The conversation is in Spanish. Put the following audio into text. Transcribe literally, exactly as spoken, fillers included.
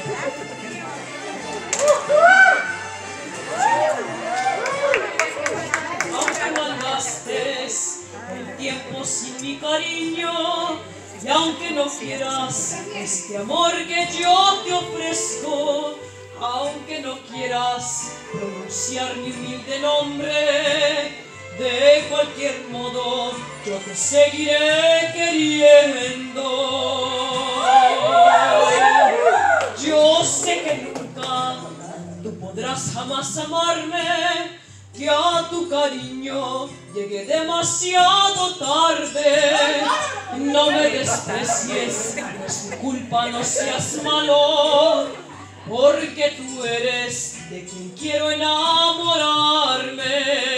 Aunque malgastes el tiempo sin mi cariño, y aunque no quieras este amor que yo te ofrezco, aunque no quieras pronunciar mi humilde nombre, de cualquier modo yo te seguiré queriendo. Yo sé que nunca tú podrás jamás amarme, que a tu cariño llegué demasiado tarde. No me desprecies, no es mi culpa, no seas malo, porque tú eres de quien quiero enamorarme.